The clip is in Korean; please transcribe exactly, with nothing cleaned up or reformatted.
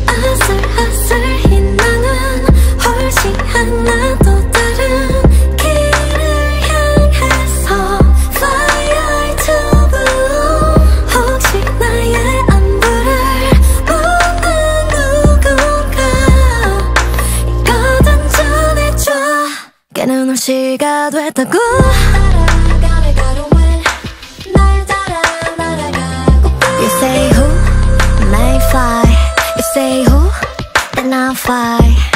아슬아슬hin 나는 훨씬 하나 또 다른 길을 향해서 fly to blue. 혹시 나의 안부를 묻는 누군가 이거든 전해줘. 깨는 날씨가 됐다고. You say who, then I fly. You say who, then I fly.